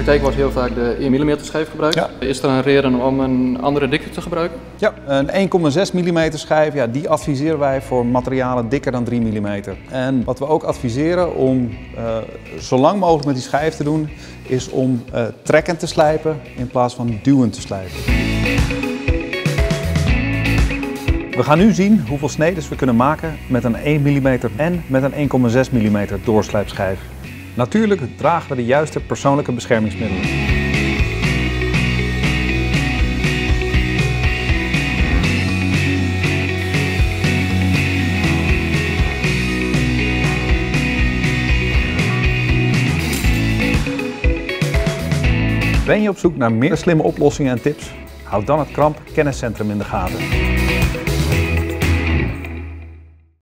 praktijk wordt heel vaak de 1 mm schijf gebruikt. Ja. Is er een reden om een andere dikte te gebruiken? Ja, een 1,6 mm schijf, ja, die adviseren wij voor materialen dikker dan 3 mm. En wat we ook adviseren om zo lang mogelijk met die schijf te doen, is om trekkend te slijpen in plaats van duwend te slijpen. We gaan nu zien hoeveel snedes we kunnen maken met een 1 mm en met een 1,6 mm doorslijpschijf. Natuurlijk dragen we de juiste persoonlijke beschermingsmiddelen. Ben je op zoek naar meer slimme oplossingen en tips? Houd dan het KRAMP Kenniscentrum in de gaten.